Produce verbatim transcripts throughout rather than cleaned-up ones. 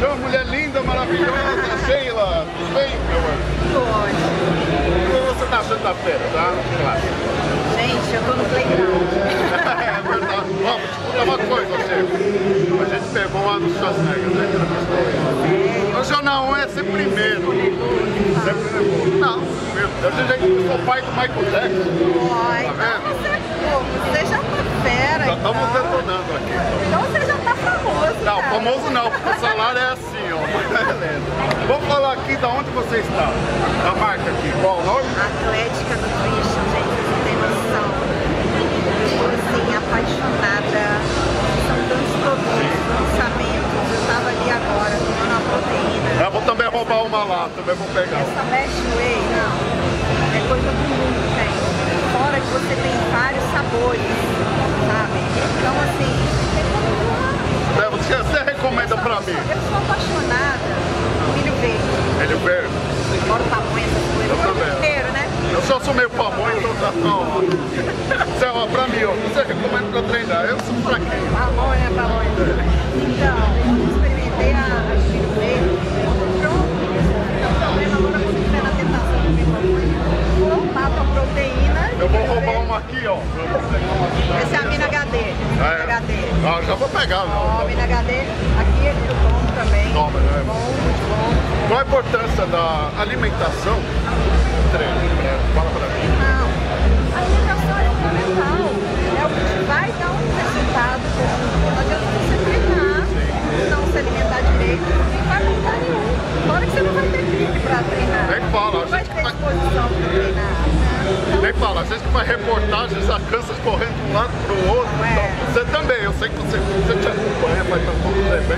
Paixão, mulher linda, maravilhosa, Sheila. Tudo bem, meu amor? Tudo ótimo. O que você tá achando da feira, tá? Claro. Gente, eu tô no playground. É verdade. Ó, vou te contar uma coisa, você. A gente pegou lá no Schwarzenegger, né? O Jornal um é sempre primeiro. Sempre primeiro. Não, meu Deus, a gente é o pai do Michael Jackson. Ai, Tá vendo? você, pô, você já tá fera. Já estamos então. detonando aqui. Então você já tá famoso. Não, cara. famoso não, porque o salário é assim, ó. Beleza. Vamos falar aqui de onde você está. Da marca aqui. Qual o nome? Atlética Nutrition, gente, vocês não tem noção. Eu tô assim, apaixonada. São tantos produtos, lançamentos. Eu tava ali agora tomando uma proteína. Eu vou também roubar uma lá, também vou pegar. Essa Best Whey, não. É coisa do mundo, gente. Fora que você tem vários sabores, sabe? Então, assim... É, você, você recomenda pra mim? Eu sou apaixonada por milho verde. Milho verde? Adoro pamonha, essas coisas. Eu O ano também. inteiro, né? Eu só sou meio pamonha, então tá ó. Você, ó, pra mim, ó, você recomenda pra eu treinar? Eu sou fraquinho. Pamonha, pamonha. Então, eu experimentei a, a de milho verde. Pronto. Então, talvez agora quando tiver na tentação de comer pamonha, vou mato a proteína. Eu vou roubar uma aqui, ó. Eu vou pegar uma aqui. Esse é a Mina H D. É. H D. Ah, já vou pegar, Ó, não. Mina H D. Aqui eu tomo também. Toma, né? Bom, muito bom. Qual a importância da alimentação no treino? Fala pra mim. Não. A alimentação é fundamental. É o que te vai dar um resultado bom. Não adianta você treinar, não se alimentar direito, não vai mudar nenhum. Fora que você não vai ter pique pra treinar. Nem fala, a Não vai gente ter vai- disposição pra treinar. Então, Nem fala, às vezes que faz reportagem, já cansa correndo de um lado pro outro. É. Então, você também, eu sei que você, você te acompanha, faz tanto tempo você bem.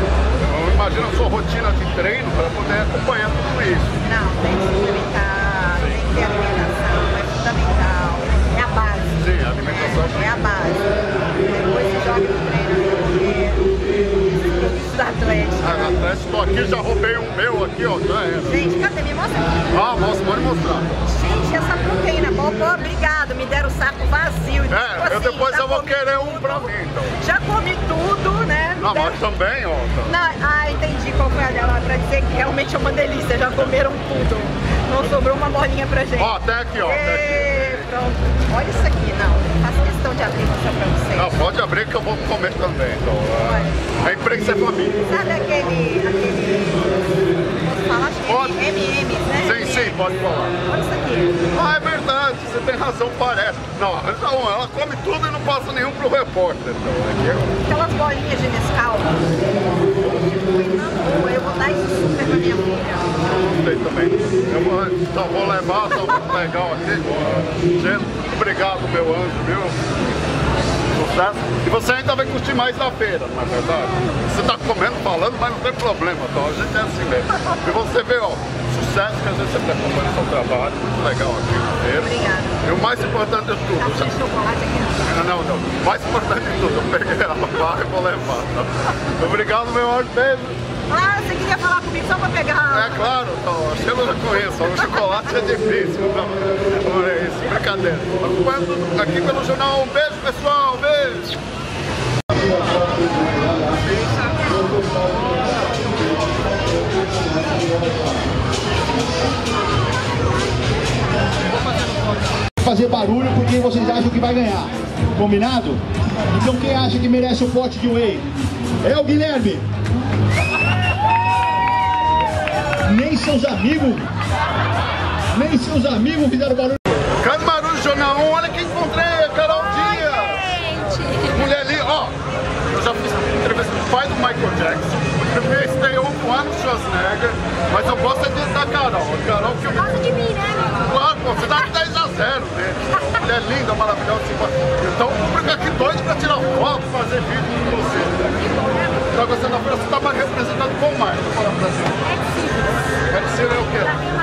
Eu imagino a sua rotina de treino para poder acompanhar tudo isso. não, tem que se alimentar, tem que ter alimentação, é fundamental. É a base. Sim, a alimentação. É a base. Depois você joga no treino, produtos da Atlética. Ah, atrás, estou aqui, já roubei um meu aqui, ó, já era. Gente, cadê? Me mostra aqui. Ah, mostra, pode mostrar. Gente, essa proteína, pô, pô, obrigado, me deram o saco vazio. Tipo É, eu assim, depois já eu vou comi querer um tudo, pra mim, então. Já comi tudo, né? Me Não, deram- mas também, ó. tá. Não, ah, entendi qual foi a dela, pra dizer que realmente é uma delícia, já comeram tudo. Não sobrou uma bolinha pra gente. Ó, até aqui, ó. Até aqui. Ê, pronto. Olha isso aqui, não. Faço questão de abrir e mostrar pra vocês. Não, pode abrir que eu vou comer também, então. É, é imprensa é família. Sabe aquele, aquele, posso falar? Acho que é Pode. M e M's, né? Sim, sim, pode falar. Olha isso aqui. Ah, é verdade, você tem razão, parece. Não, não, ela come tudo e não passa nenhum pro repórter. Então, aqui é... Aquelas bolinhas de Nescau. Eu vou dar isso super pra minha filha. Gostei também. Eu vou, só vou levar, só vou legal aqui. Gente, obrigado, meu anjo, viu? Sucesso. E você ainda vai curtir mais da feira, não é verdade? Você tá comendo, falando, mas não tem problema, então a gente é assim mesmo. E você vê, ó, sucesso que a gente sempre acompanha o seu trabalho, muito legal aqui na feira. Obrigada. E o mais importante de tudo, Tá você... sem chocolate aqui. Não, não, não. O mais importante de tudo, eu peguei a barra e vou levar, tá? Obrigado, meu anjo, beijo. Ah, você queria falar comigo só pra pegar. É claro, então, acho que eu não conheço, o chocolate é difícil, não. Não é isso, brincadeira. Acompanhando aqui pelo jornal, um beijo pessoal, beijo! Fazer barulho porque vocês acham que vai ganhar, combinado? Então quem acha que merece o pote de whey? É o Guilherme! Nem seus amigos, nem seus amigos fizeram barulho. Cadê barulho do Jornal um? Olha quem encontrei, a Carol Dias! Mulher ali, ó, eu já fiz entrevista com o pai do Michael Jackson, entrevistei um com Arnold Schwarzenegger, mas eu gosto é de, da Carol, a Carol que eu... Gosta de mim, né? Claro, pô, você dá dez a zero, né? Mulher linda, maravilhosa, simpática. Então, o público aqui doido pra tirar foto, fazer vídeo com você. Tá gostando da feira? Você tá mais representado com o mais, vou falar pra você. É de ser é o quê?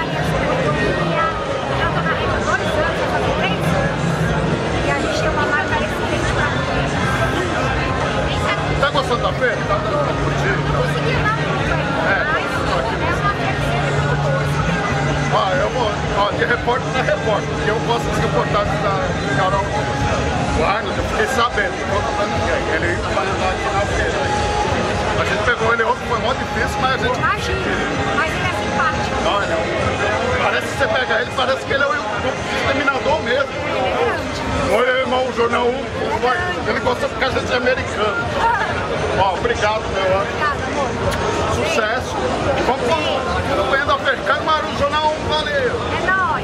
Tá gostando da feira? Tá dando pra curtir? Tá? É, tô aqui. Ó, eu vou, ó, de repórter pra repórter, porque eu gosto das reportagens da Carol. O Arnold, eu fiquei sabendo, não conta pra ninguém. Ele vai andar aqui na feira. A gente pegou ele ontem, foi mó difícil. difícil, mas a gente... Imagina, mas ele é simpático. Olha, parece que você pega ele, parece que ele é o exterminador mesmo. Ele é grande. Oi, irmão, o Jornal um, ele gosta porque a gente é americano. Ó, obrigado, meu amigo. Obrigada, amor. Sucesso. E vamos acompanhando a Fercano Maru, Jornal um, valeu. É nóis.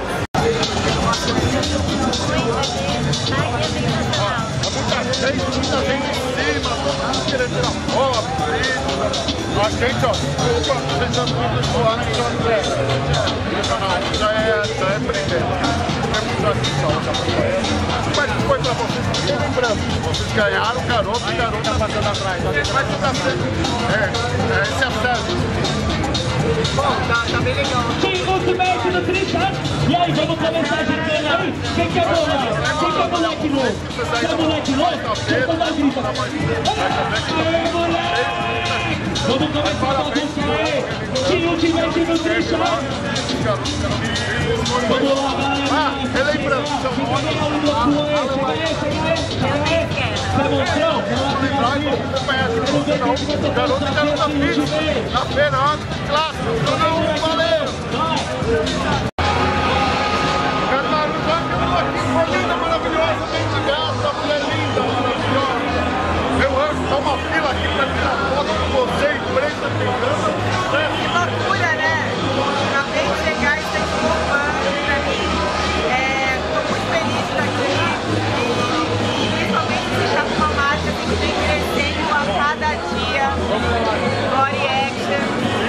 Muita gente, muita gente em cima, todo mundo querendo tirar foto, vídeo. A gente, ó, desculpa, vocês já estão habituados que o André. Já é, já é primeiro. Tem muita gente, ó, já foi. Mas foi pra vocês, fiquem lembrando. Vocês ganharam o garoto e o garoto tá passando atrás. Vai ficar sendo. É, é, esse é sério. Bom, tá, tá bem legal. Quem gosta mete no trinta? E aí, vamos começar a gincana aí? Quem que é moleque? Quem que é moleque novo? Quem é moleque novo? Quem que é grita? Aê, moleque! Vamos começar a bagunça aí! Se não tiver aqui no trinta, vamos lá, galera! Ah, relembrando, seu nome. Chega aí, chega aí, chega aí! Você é monstrão? O garoto e garota Fit, na feira, ó, clássico, Jornal um, valeu! Carnaru, já que eu tô aqui com a linda, maravilhosa, bem de graça, mulher linda, maravilhosa. Meu anjo, tá uma fila aqui pra tirar foto com você, em frente à criança. Que loucura, né? Acabei de chegar e estou desculpando pra mim. Estou muito feliz de estar aqui. E principalmente de estar com uma marca que vem crescendo a cada dia. Body Action.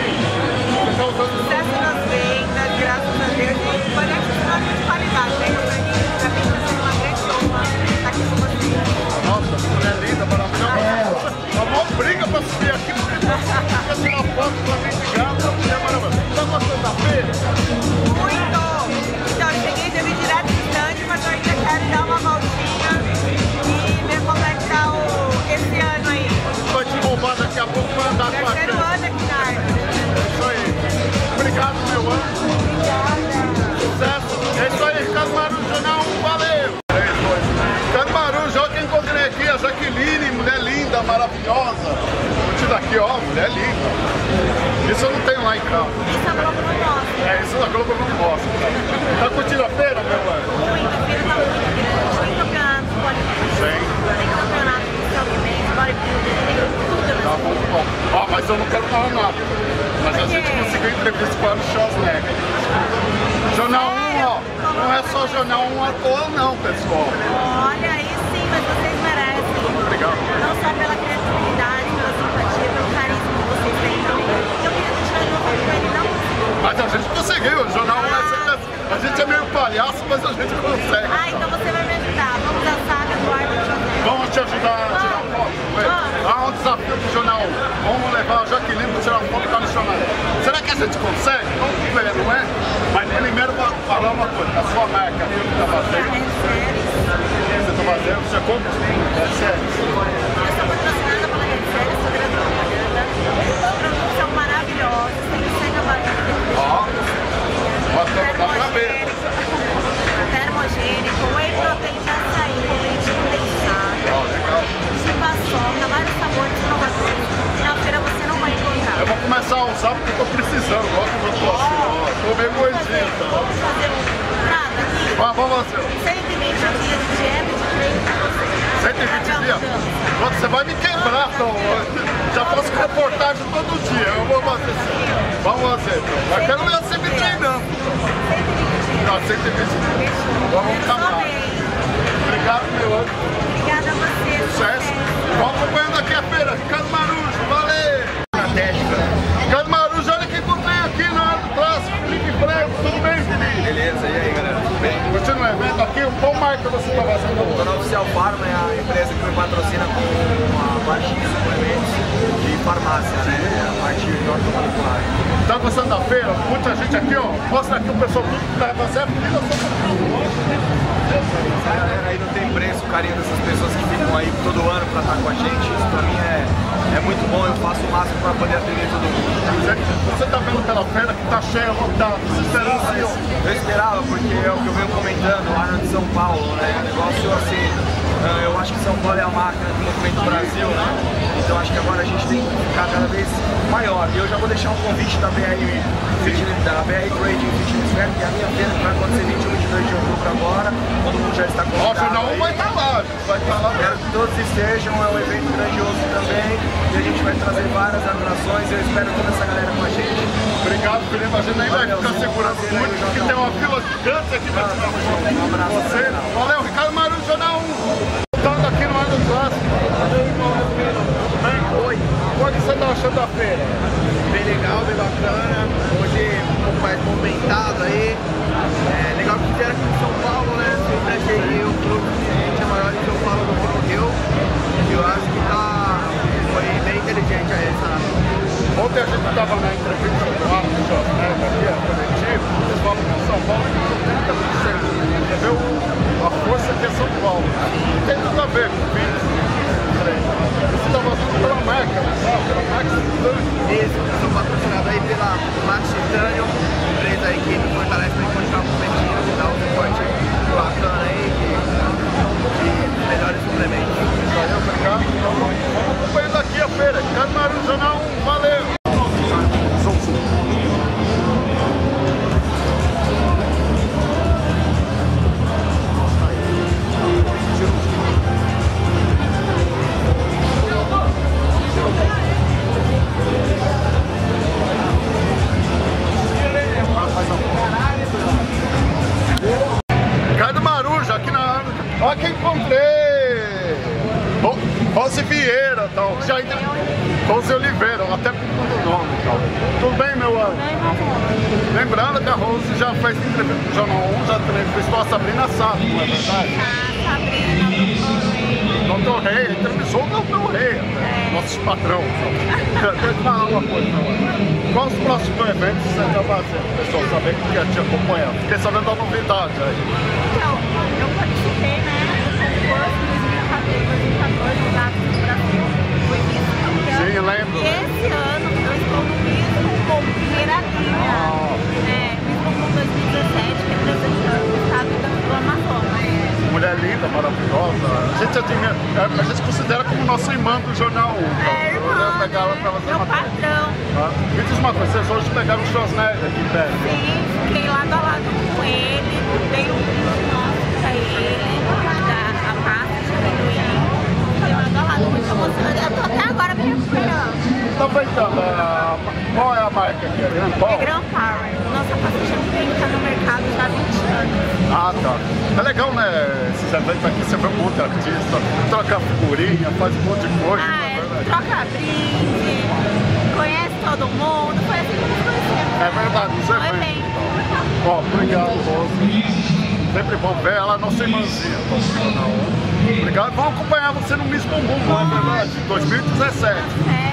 Sucesso nas vendas, graças a Deus. E Body Action é uma grande qualidade, né? Pra mim, pra mim está sendo uma grande honra estar aqui com vocês. Nossa, mulher linda, maravilhosa. A maior briga pra subir aqui, porque quer tirar foto pra mim de gato, a mulher maravilhosa. Tá gostando da feira? Muito! Então, eu cheguei, já vim direto do stand, mas eu ainda quero dar uma voltinha e ver como é que tá o, esse ano aí. Vai te roubar daqui a pouco pra andar com a Terceiro gente. ano aqui na arte. É isso aí. Obrigado, meu anjo. Obrigada. Sucesso. É isso aí, Ricardo Maru, Jornal um, valeu. três, dois. Ricardo Maru, já que eu encontrei aqui a Jaqueline, mulher linda, maravilhosa. Curtida aqui, ó, mulher linda. Isso eu não tenho lá em casa. Isso a Globo não mostra. É, isso na Globo eu não mostro. Tá curtindo a feira, meu anjo? Muito, a feira tá muito grande. Tem campeonato de bodybuilding. Sim. Tem campeonato de strongman, bodybuilding, tem tudo. Tá bom, bom. Ó, mas eu não quero falar nada. Mas a gente conseguiu entrevista com o Arnold Schwarzenegger. Jornal um, ó. Não é só Jornal um à toa, não, pessoal. Olha, aí sim, mas vocês merecem. Obrigado. Não só pela criatividade, pela simpatia, pelo carisma que vocês têm também. Eu queria deixar de novo com ele, não conseguiu. Mas a gente conseguiu. O Jornal um é sempre assim. A gente é meio palhaço, mas a gente consegue. Ah, então você vai me ajudar. Vamos à saga do Arnold Schwarzenegger. Vamos te ajudar a tirar foto. Há um desafio do Jornal um. Vamos levar a Jaqueline para tirar foto com a missionária. Será que a gente consegue? Vamos ver, não é? Mas primeiro vou falar uma coisa. A sua marca, aquilo que está fazendo. É sério. Você está fazendo? Você compra? É sério. Eu sou patrocinada pela Red Série, sou grande propaganda. Produtos são maravilhosos, tem que ser gabarito. Ó, dá pra ver. Termogênico, whey protein de açaí, com leite condensado. Ó, legal. Se paçoca, vários sabores inovadores. Na feira você não vai encontrar. Eu vou começar a usar porque eu tô precisando. Olha como eu tô assim, ó. Tô meio gordinho. Vamos fazer um prato aqui. Vamos, vamos fazer. cento e vinte dias de dieta de treino pra você. cento e vinte dias? Pronto, você vai me quebrar, então. Já faço reportagem todo dia. Eu vou fazer assim. Vamos fazer. Eu quero ver você me treinando. Não, cento e vinte dias. Vamos acabar. Obrigado, meu anjo. Obrigada a você. Sucesso. Vamos acompanhando aqui a feira. Ricardo Marujo, valeu. Ricardo Marujo, olha quem encontrei aqui na área do clássico. Felipe Franco, tudo bem, Felipe? Beleza, e aí, galera? Tudo bem? Curtindo o evento aqui, qual marca você está fazendo? Estou na Oficial Pharma, é a empresa que me patrocina com a parte de suplementos de farmácia, né? A parte de ortomolecular. Tá gostando da feira? Muita gente aqui, ó. Mostra aqui o pessoal tudo que tá fazendo. Essa galera aí não tem preço, o carinho dessas pessoas que ficam aí todo ano pra estar com a gente. Isso pra mim é, é muito bom, eu faço o máximo pra poder atender todo mundo. Você tá vendo pela feira que tá cheia, lotada, você esperava assim, ó. Eu esperava, porque é o que eu venho comentando, o Arnold de São Paulo, né? O negócio assim, eu acho que São Paulo é a máquina do movimento Brasil, né? Então acho que agora a gente tem que ficar cada vez maior. E eu já vou deixar um convite da B R Fitness, da B R Trading Fitness Fair, que é a minha feira que vai acontecer vinte e um e vinte e dois de outubro agora. Todo mundo já está convidado. Ó, o Jornal um vai estar lá, vai estar lá. Quero que todos estejam, é um evento grandioso também. E a gente vai trazer várias atrações. Eu espero toda essa galera com a gente. Obrigado, Felipe. A gente nem vai ficar segurando muito, porque tem uma fila gigante aqui pra tirar uma foto. Um abraço. Você, valeu, Ricardo Marujo, Jornal um. Voltando aqui no Ano Clássico. Oi. O que você tá achando da feira? Bem legal, bem bacana. Hoje um pouco mais movimentado aí. É legal que fizeram aqui em São Paulo, né? Sempre achei que o clube de gente é maior em São Paulo do que no Rio. E eu acho que tá, foi bem inteligente aí essa. Ontem a gente estava na entrevista com o Arthur José, aqui, a coletivo, eles falam que São Paulo é trinta por cento. Você vê a força que é São Paulo. Não tem tudo a ver com o vídeo. Você está fazendo pela marca, sabe? Pela Max Titânio. Isso, eu sou patrocinado aí pela Max Titânio, empresa aí que me fortalece para continuar competindo, dá um suporte bacana aí de, de melhores suplementos. Valeu, obrigado. Vamos acompanhando aqui a feira. Ricardo Marujo, Jornal um, valeu! Ricardo Marujo, aqui na... Olha quem encontrei! Rose Vieira, tal. Já entre... Rose Oliveira, até com o nome e tal. Tudo bem, meu ano? Lembrando que a Rose já fez entrevista com o Jornal um, já entrevistou a Sabrina Sato, não é verdade? A Sabrina, doutor Rei, entrevistou o doutor Rei, nosso patrão. Deixa eu te falar uma coisa, meu ano. Quais os próximos eventos você está fazendo, pessoal? Saber que quer te acompanhar. Fiquei sabendo da novidade aí. Então, eu participei, né, do concurso dois mil e quatorze, no Gato do Brasil, fui vice-campeã. Sim, lembro. E esse ano eu estou no mesmo como primeira linha, Ah. né, mesmo como dois mil e dezessete, representando o estado do Amazonas. Mulher linda, maravilhosa. A gente, admira, a gente considera como nosso irmão do Jornal um. Então, É, eu vou irmã, pegar ela pra você meu uma coisa. patrão. Tá? Me diz uma coisa, vocês hoje pegaram o Schwarzenegger aqui perto. Sim, fiquei lado a lado com ele, dei um vídeo nosso pra ele, da a massa de amendoim. Fiquei lado a lado, muito emocionante. Eu tô até agora me recuperando. Tá aproveitando, a... qual é a marca aqui? É Grand É Power? Grand Power. Nossa pasta de amendoim tá no mercado já há vinte anos. Ah, tá. É legal, né? Esses eventos aqui, você vê um monte de artista, troca figurinha, faz um monte de coisa. Ah, né? é, troca brinde, conhece todo mundo, foi assim que nos conhecemos. É verdade, os Um eventos. evento. Ó, obrigado, Rose. Sempre bom ver ela, nossa irmãzinha. Obrigado. Vamos acompanhar você no Miss Bumbum, não é verdade? dois mil e dezessete.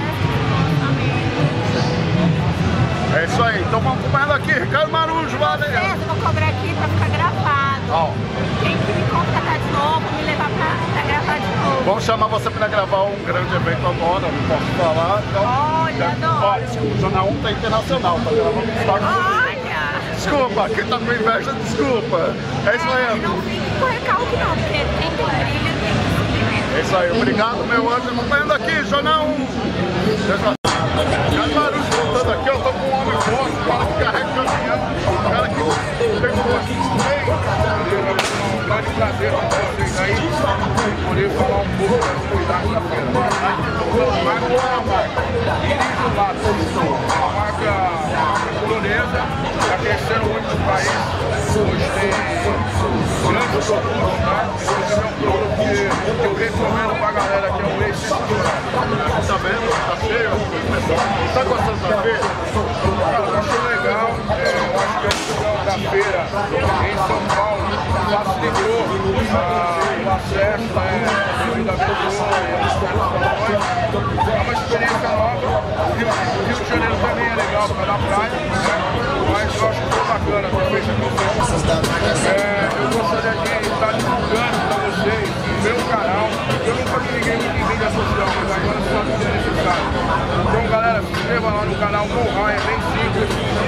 É isso aí. Então vamos acompanhando aqui. Ricardo Marujo, valeu. Eu vou cobrar aqui pra ficar gravado. Ó, Tem que me contratar de novo, me levar pra, pra gravar de novo. vamos chamar você para gravar um grande evento agora, não posso falar. Então, Olha, adoro. ó, desculpa, o Jornal um tá internacional, tá gravando no Estados Unidos. Olha! Desculpa, quem tá com inveja, desculpa. É isso É, aí. não fique com recalque não, porque tem que brilho, tem que subir. É isso aí. Obrigado, meu anjo. Acompanhando aqui, Jornal um. Ricardo Marujo voltando aqui, eu tô com um homem forte, um cara que carrega caminhão, um cara que pegou aqui no meio. Um grande prazer com vocês aí, poder falar um pouco das novidades da feira. A marca é uma marca Iris Lato, uma marca polonesa, está crescendo muito no país. Hoje tem grandes produtos, tá? Esse é um produto que eu recomendo pra galera, que é um leite sensacional. Tá vendo? Tá cheio, pessoal. Tá gostando da feira? Cara, eu achei legal. É, eu acho que a questão da feira em São Paulo facilitou ah, o acesso, né? Devido à cultura e às instalações. É uma experiência nova. O Rio, o Rio de Janeiro também é legal para na praia, né? Mas eu acho que foi bacana ter feito aqui no é, eu gostaria de estar divulgando para vocês no meu canal. Eu nunca vi ninguém em mídia social, mas agora só que é necessário. Então, galera, se inscreva lá no canal Monrai, é bem simples.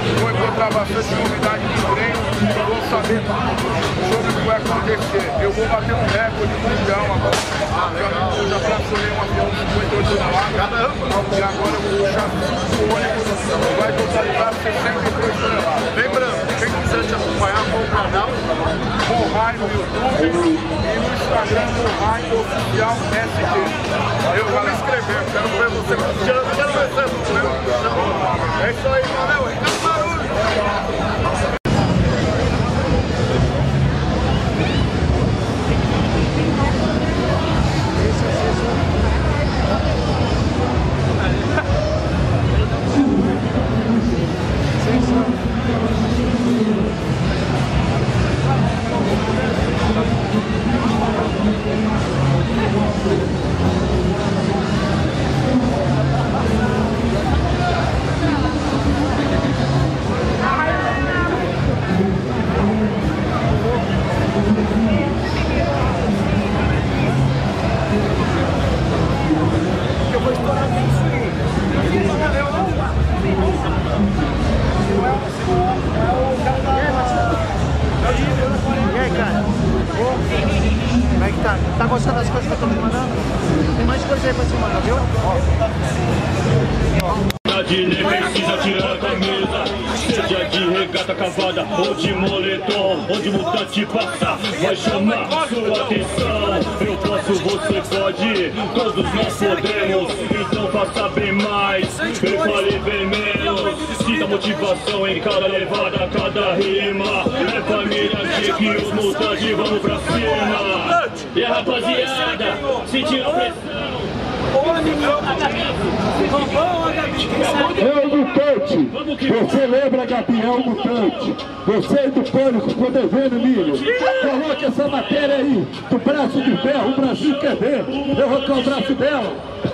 encontrar bastante novidade de treino, vou saber sobre o que vai acontecer. Eu vou bater um recorde mundial agora. Eu já fracionei um avião de cinquenta e oito toneladas e agora eu vou puxar cinco ônibus, vai totalizar sessenta e três toneladas. Lembrando, quem quiser te acompanhar com o canal, Monrai no YouTube e no Instagram Monrai Oficial S T. eu vou me inscrever, quero ver você. Quero, quero ver você. É isso aí, valeu. Ricardo Marulho. Tá gostando das coisas que eu tô te mandando? Tem mais coisa aí pra te mandar, viu? Nem precisa tirar a camisa, seja de regata cavada ou de moletom, onde mutante passar vai chamar sua atenção. Eu posso, você pode, todos nós podemos, então faça bem mais, prepare bem menos. Sinta motivação em cada levada, cada rima. É família aqui que os mutantes vamos pra cima. E a rapaziada, sentiu a pressão. É o mutante! Você lembra, Gabriel Mutante? Você do Pânico, ficou devendo, milho. Coloque essa matéria aí do braço de ferro, o Brasil quer ver. Eu arrancar o braço dela.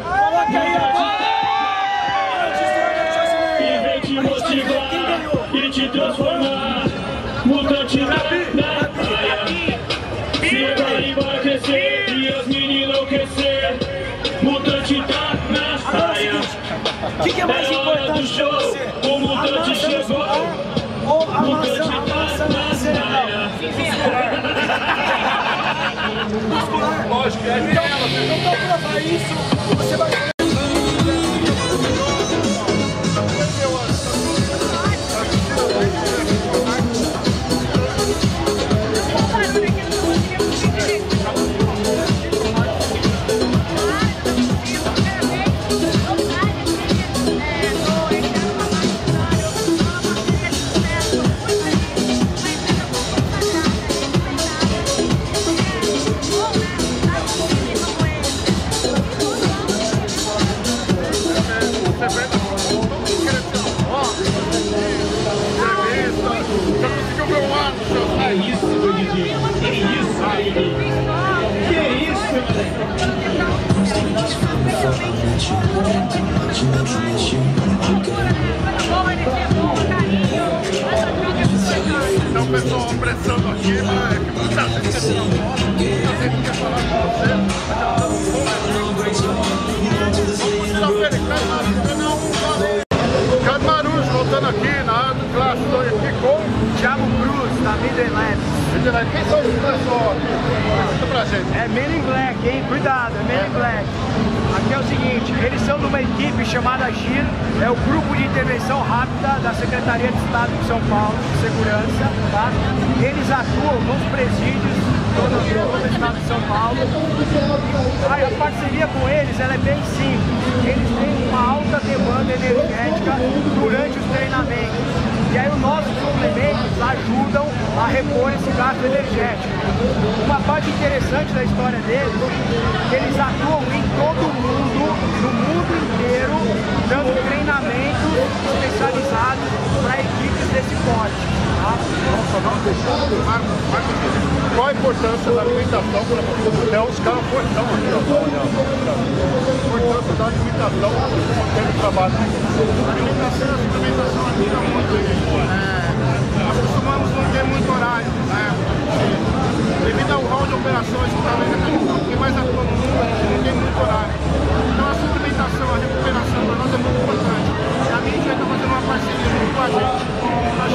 E vem te motivar e te transformar. Mutante na praia. Se vai vai crescer e as meninas enlouquecer. Mutante tá na praia. O que, que é mais importante pra você? O mutante chegou. Ou a Mutante maçã, a tá maçã na na praia. Lógico que é Então, pra provar isso, você vai... Então, pessoal, apressando aqui, mas muita gente quer tirar foto, muita gente quer falar com você. Ricardo Marulho, voltando aqui na área do clássico, estou aqui com Thiago Cruz, da Midway Labs. quem são esses pessoas? Conta pra gente. É Men in Black, hein? Cuidado, é Men in Black. Aqui é o seguinte, eles são de uma equipe chamada GIR, é o Grupo de Intervenção Rápida da Secretaria de Estado de São Paulo, de Segurança, tá? Eles atuam nos presídios todo o estado de São Paulo. Aí a parceria com eles ela é bem simples. Eles têm uma alta demanda energética durante os treinamentos. E aí os nossos suplementos ajudam a repor esse gasto energético. Uma parte interessante da história deles é que eles atuam em todo o mundo, no mundo inteiro, dando treinamentos especializados para equipes desse porte. Tá? Qual a importância da alimentação para até os caras fortão aqui, ó. A importância da alimentação para manter o trabalho. A alimentação, a suplementação aqui não muito. Nós costumamos não ter muito horário, né? Devido ao rol de operações que está vendo aqui, que mais atua no mundo, a gente não tem muito horário. Então a suplementação, a recuperação para nós é muito importante. E a mídia está fazendo uma parceria junto com a gente.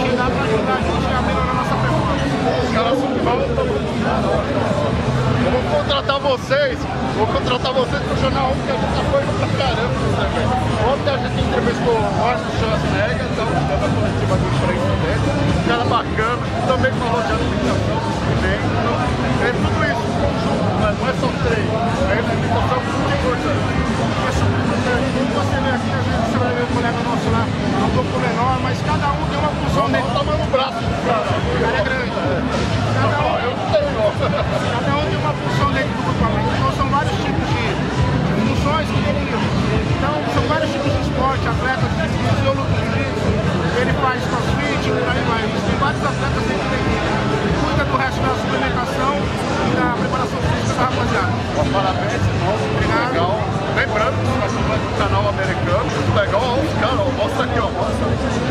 do Arnold Schwarzenegger, então, da coletiva de imprensa dele, um cara bacana, também falou de alimentação, bem, então, é tudo isso, um conjunto, né? Não é só treino, a alimentação é muito importante. Você vê aqui, às vezes você vai ver o colega nosso lá, é um pouco menor, mas cada um tem uma função dele. Olha o tamanho do braço do cara, o cara é grande. Cada um, eu não tenho, cada um tem uma função dentro do grupamento, então são vários tipos de funções que ele então são vários tipos de esporte, atletas de jiu-jitsu, jiu-jitsu, ele faz crossfit, por aí vai. Tem vários atletas dentro dele. Cuida do resto da suplementação e da preparação física da rapaziada. Parabéns, irmão. Obrigado. Legal. Lembrando que nós estamos no canal americano, muito legal. Olha os caras, ó, mostra aqui, ó. Mostra.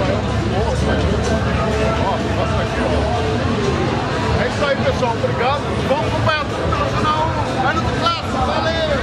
Mostra aqui, ó. É isso aí, pessoal. Obrigado. Vamos acompanhar tudo pelo canal Arnold do Clássico. Valeu!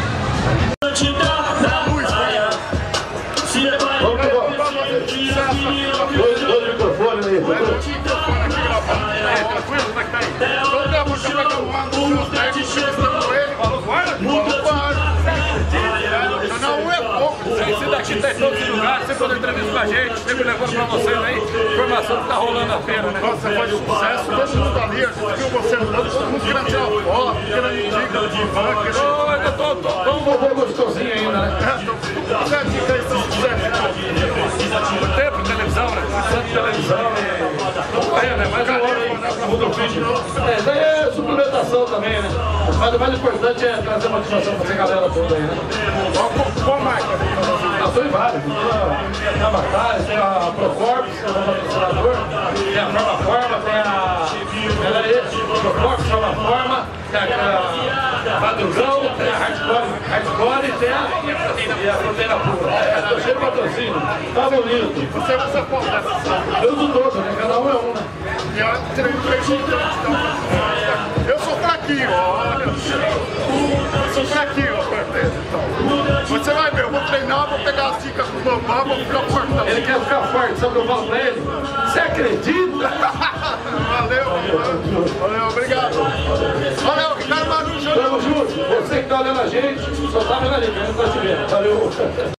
Dois, dois microfones aí. Dois microfones aqui gravando. É, tranquilo? Como é que tá aí? Então, dá pra chamar com o Arnold, os técnicos com ele. Falou, guarda? Falou, guarda. Canal um é pouco. Esse daqui tá em todos os lugares, sempre quando entrevista com a gente, sempre levando pra vocês aí informação que tá rolando na feira, né? Nossa, você faz sucesso, todo mundo ali, a gente viu você andando, todo mundo querendo tirar foto, querendo dica de fã, querendo... Eu ainda tô, tô, tô um pouco gostosinho ainda, né? Qual é a dica aí, se quiser? Muito tempo de televisão, né? Muito tempo de televisão, tô correndo, né? Mas agora aí, pra mudar o vídeo. É, isso aí é suplementação também, né? Mas o mais importante é trazer motivação pra essa galera toda aí, né? Qual marca? Ah, são vários. Tem a Batalha, tem a Procorps, que é o patrocinador, tem a Forma Forma, tem a... Ela é esse, Procorps, Forma Forma, tem a Madrugão, tem a Hardcore, Hardcore e tem a, e a Proteína Pura. É, tô cheio de patrocínio, tá bonito. Você usa qual dessas? Eu uso todos, né? Cada um é um, né? Eu treino três Eu sou fraquinho, olha. Eu sou fraquinho, então. Você vai ver, eu vou treinar, vou pegar as dicas com o Bambam, vou ficar fortão. Ele quer ficar forte, sabe o que eu falo pra ele? Você acredita? Valeu, valeu, obrigado. Valeu, Ricardo Marujo. Tamo junto. Você que tá olhando a gente, só tá vendo ali, não tá te vendo. Valeu.